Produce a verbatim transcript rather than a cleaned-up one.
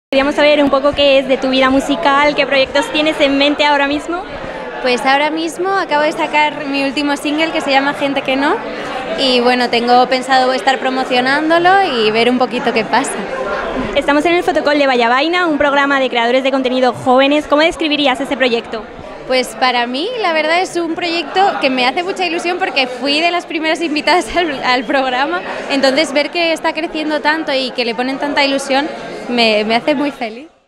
Queríamos saber un poco qué es de tu vida musical, qué proyectos tienes en mente ahora mismo. Pues ahora mismo acabo de sacar mi último single que se llama Gente que no y bueno, tengo pensado estar promocionándolo y ver un poquito qué pasa. Estamos en el Fotocall de Vallavaina, un programa de creadores de contenido jóvenes. ¿Cómo describirías este proyecto? Pues para mí la verdad es un proyecto que me hace mucha ilusión porque fui de las primeras invitadas al, al programa, entonces ver que está creciendo tanto y que le ponen tanta ilusión me, me hace muy feliz.